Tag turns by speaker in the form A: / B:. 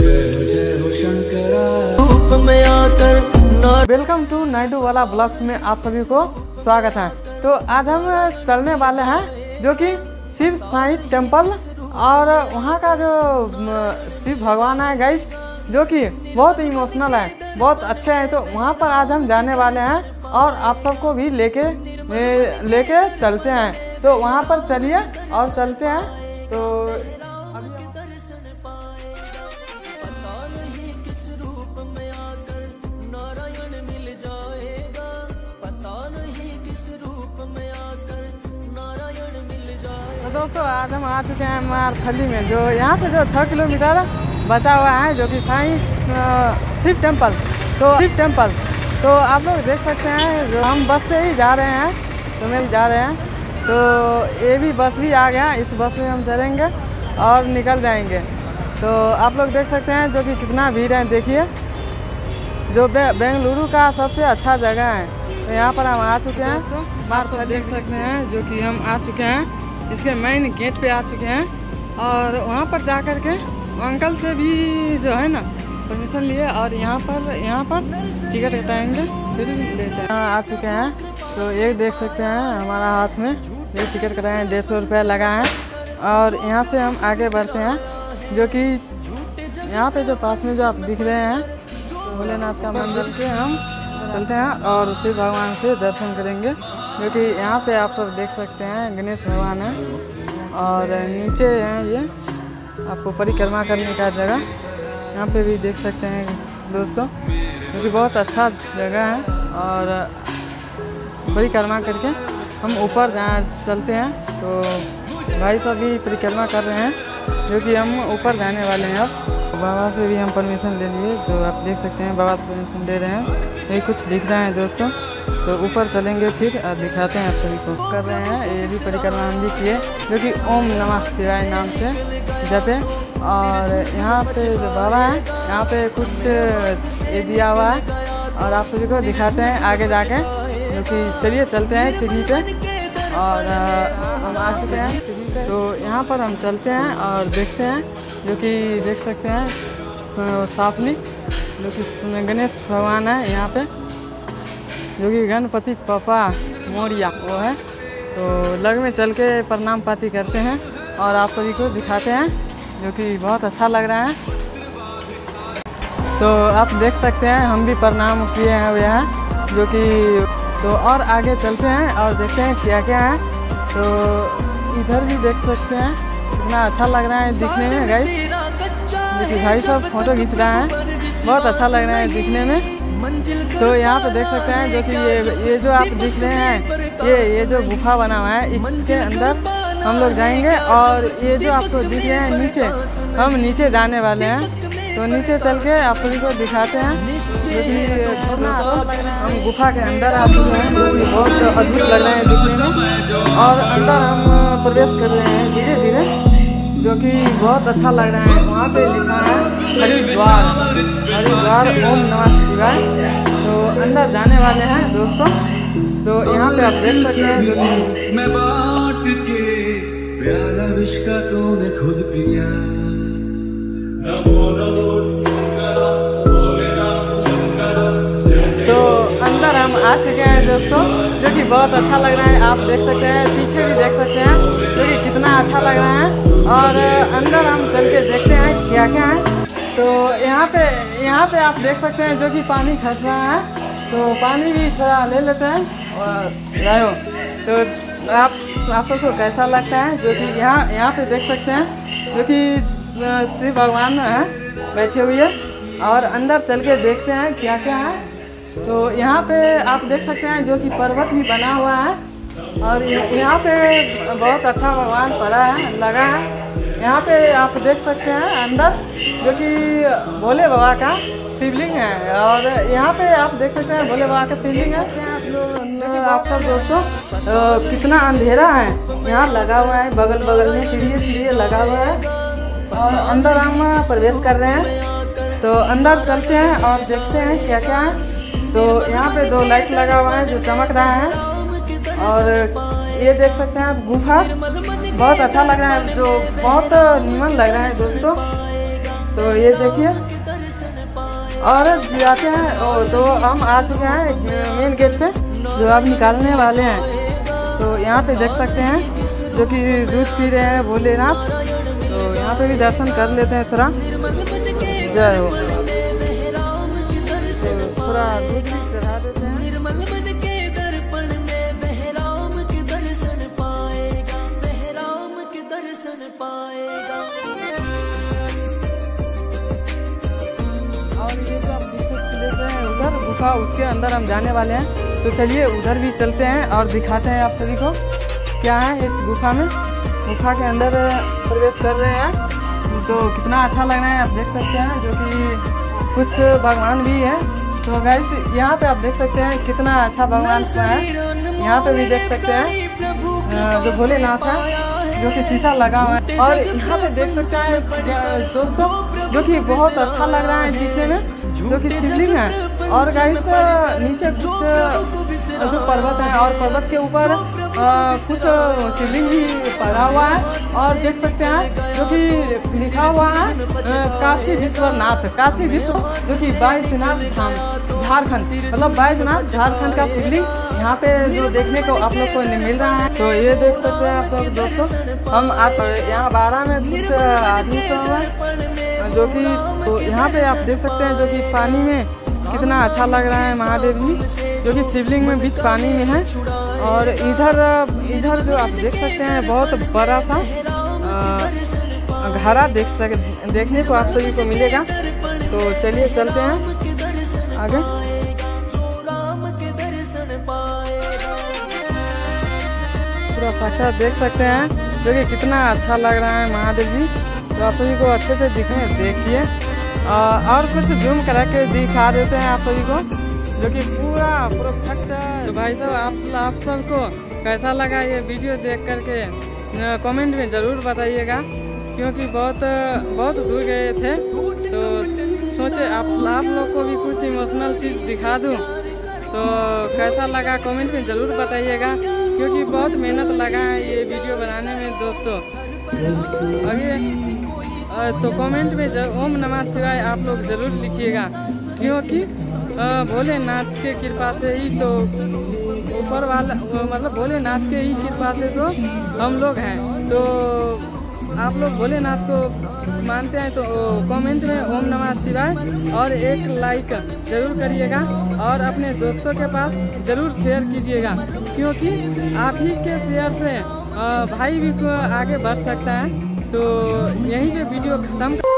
A: Welcome to Naidu वाला blogs में आप सभी को स्वागत है। तो आज हम चलने वाले हैं जो कि शिव साईं टेम्पल, और वहाँ का जो शिव भगवान है गाइज, जो कि बहुत इमोशनल है, बहुत अच्छे हैं। तो वहाँ पर आज हम जाने वाले हैं और आप सबको भी लेके चलते हैं। तो वहाँ पर चलिए और चलते हैं। तो दोस्तों आज हम आ चुके हैं मारथली में, जो यहाँ से जो 6 किलोमीटर बचा हुआ है, जो कि साईं शिव टेम्पल। तो आप लोग देख सकते हैं, जो हम बस से ही जा रहे हैं, तो ये भी बस भी आ गया। इस बस में हम चलेंगे और निकल जाएंगे। तो आप लोग देख सकते हैं जो कि कितना भीड़ है। देखिए, जो बेंगलुरु का सबसे अच्छा जगह है। तो यहाँ पर हम आ चुके हैं। आप देख सकते हैं जो कि हम आ चुके हैं, इसके मेन गेट पे आ चुके हैं। और वहाँ पर जा कर के अंकल से भी जो है ना परमिशन लिए, और यहाँ पर टिकट कटाएंगे, फिर लेते हैं। आ चुके हैं। तो ये देख सकते हैं हमारा हाथ में ये टिकट कटाए हैं, 150 रुपया लगा है। और यहाँ से हम आगे बढ़ते हैं, जो कि यहाँ पे जो पास में जो आप दिख रहे हैं भोलेनाथ का मंदिर के हम चलते हैं और शिव भगवान से दर्शन करेंगे। जो कि यहाँ पे आप सब देख सकते हैं गणेश भगवान है, और नीचे है ये आपको परिक्रमा करने का जगह। यहाँ पे भी देख सकते हैं दोस्तों, जो कि बहुत अच्छा जगह है। और परिक्रमा करके हम ऊपर चलते हैं। तो भाई सब भी परिक्रमा कर रहे हैं, जो कि हम ऊपर जाने वाले हैं। अब बाबा से भी हम परमिशन ले लिए, तो आप देख सकते हैं बाबा से परमिशन ले रहे हैं। ये कुछ दिख रहा है दोस्तों। तो ऊपर चलेंगे फिर दिखाते हैं आप सभी को। कर रहे हैं ये भी परिक्रमा हम भी किए, जो कि ओम नमः शिवाय नाम से जपे। और यहाँ पे जो बाबा है, यहाँ पे कुछ ये दिया हुआ है, और आप सभी को दिखाते हैं आगे जाके। जो कि चलिए चलते हैं सीढ़ी पे, और हम आ चुके हैं सीढ़ी पे। तो यहाँ पर हम चलते हैं और देखते हैं, जो कि देख सकते हैं साफली, जो कि गणेश भगवान है यहाँ पे, जो कि गणपति पापा मोरिया वो है। तो लग में चल के प्रणाम पाती करते हैं और आप सभी को दिखाते हैं, जो कि बहुत अच्छा लग रहा है। तो आप देख सकते हैं हम भी प्रणाम किए हैं हुए हैं, जो कि तो और आगे चलते हैं और देखते हैं क्या क्या है। तो इधर भी देख सकते हैं कितना अच्छा लग रहा है दिखने में गाइस। जो कि भाई सब फोटो खींच रहा है, बहुत अच्छा लग रहा है दिखने में। तो यहाँ पे देख सकते हैं, जो कि ये जो आप दिख रहे हैं, ये जो गुफा बना हुआ है, इसके अंदर हम लोग जाएंगे। और ये जो आपको दिख रहे हैं नीचे, हम नीचे जाने वाले हैं। तो नीचे चल के आप सभी को दिखाते हैं, जो कि हम गुफा के अंदर आ चुके हैं, जो कि बहुत अद्भुत लग रहे हैं दिखने में। और अंदर हम प्रवेश कर रहे हैं धीरे धीरे, जो कि बहुत अच्छा लग रहा है। वहाँ पे लिखा है हरिद्वार ओम नमः शिवाय। तो अंदर जाने वाले हैं दोस्तों। तो यहाँ पे आप देख सकते हैं, जो कि मैं बांट के प्याला विष का तूने खुद पिया। तो अंदर हम आ चुके हैं दोस्तों, जो कि बहुत अच्छा लग रहा है। आप देख सकते हैं, पीछे भी देख सकते हैं, जो कि कितना अच्छा लग रहा है। और अंदर हम चल के देखते हैं क्या क्या है। तो यहाँ पे आप देख सकते हैं, जो कि पानी खस रहा है। तो पानी भी थोड़ा ले लेते हैं और तो आप सबको कैसा लगता है। जो कि यहाँ पे देख सकते हैं, जो कि शिव भगवान है बैठे हुए, और अंदर चल के देखते हैं क्या क्या है। तो यहाँ पे आप देख सकते हैं, जो कि पर्वत भी बना हुआ है, और यहाँ पे बहुत अच्छा भगवान पड़ा है लगा है। यहाँ पे आप देख सकते हैं अंदर, जो कि भोले बाबा का शिवलिंग है। और यहाँ पे आप देख सकते हैं भोले बाबा का शिवलिंग है। आप सब दोस्तों, कितना अंधेरा है यहाँ लगा हुआ है, बगल में सीढ़ी लगा हुआ है। और अंदर हम प्रवेश कर रहे हैं। तो अंदर चलते हैं और देखते हैं क्या क्या है। तो यहाँ पे 2 लाइट लगा हुआ है जो चमक रहा है। और ये देख सकते हैं आप गुफा, बहुत अच्छा लग रहा है, जो बहुत नीमन लग रहा है दोस्तों। तो ये देखिए और जाते हैं। तो हम आ चुके हैं मेन गेट पे, जो आप निकालने वाले हैं। तो यहाँ पे देख सकते हैं जो कि दूध पी रहे हैं भोलेनाथ। तो यहाँ पे भी दर्शन कर लेते हैं थोड़ा। जय हो। तो थोड़ा दूध भी चढ़ा देते हैं। और ये जो आप देख रहे हैं उधर गुफा, उसके अंदर हम जाने वाले हैं। तो चलिए उधर भी चलते हैं और दिखाते हैं आप सभी को क्या है इस गुफा में। गुफा के अंदर प्रवेश कर रहे हैं। तो कितना अच्छा लग रहा है, आप देख सकते हैं जो कि कुछ भगवान भी है। तो गाइस यहाँ पे आप देख सकते हैं कितना अच्छा भगवान है। यहाँ पे भी देख सकते हैं जो भोलेनाथ है, जो कि शीशा लगा हुआ है। और यहाँ पे देख सकते हैं दोस्तों जो कि बहुत अच्छा लग रहा है दिखने में, जो कि शिवलिंग है। और गाइस नीचे कुछ जो पर्वत है और पर्वत के ऊपर कुछ शिवलिंग भी पड़ा हुआ है। और देख सकते हैं जो कि लिखा हुआ है काशी विश्वनाथ, काशी विश्व, जो कि बैद्यनाथ धाम झारखंड, मतलब बैद्यनाथ झारखंड का शिवलिंग यहाँ पे जो देखने को आप लोग को मिल रहा है। तो ये देख सकते हैं आप लोग दोस्तों, हम आज यहाँ 12 में कुछ आदमी सब है जो कि, तो यहाँ पे आप देख सकते हैं जो कि पानी में कितना अच्छा लग रहा है महादेव जी, जो कि शिवलिंग में बीच पानी में है। और इधर जो आप देख सकते हैं बहुत बड़ा सा घड़ा देखने को आप सभी को मिलेगा। तो चलिए चलते हैं आगे। पूरा साक्षात देख सकते हैं जो कि कितना अच्छा लग रहा है महादेव जी। तो आप सभी को अच्छे से देखिए और कुछ जूम करा के दिखा देते हैं आप सभी को, जो कि पूरा परफेक्ट है। तो भाई साहब आप सबको कैसा लगा ये वीडियो देख करके कमेंट में ज़रूर बताइएगा, क्योंकि बहुत दूर गए थे। तो सोचे आप लोग को भी कुछ इमोशनल चीज़ दिखा दूँ। तो कैसा लगा कमेंट में ज़रूर बताइएगा, क्योंकि बहुत मेहनत लगा है ये वीडियो बनाने में दोस्तों। आगे तो कमेंट में ओम नमः शिवाय आप लोग ज़रूर लिखिएगा, क्योंकि भोलेनाथ के कृपा से ही तो ऊपर वाला, मतलब भोलेनाथ के ही कृपा से तो हम लोग हैं। तो आप लोग भोलेनाथ को मानते हैं तो कमेंट में ओम नमः शिवाय और एक लाइक ज़रूर करिएगा और अपने दोस्तों के पास ज़रूर शेयर कीजिएगा, क्योंकि आप ही के शेयर से भाई भी आगे बढ़ सकता है। तो यहीं पे वीडियो ख़त्म।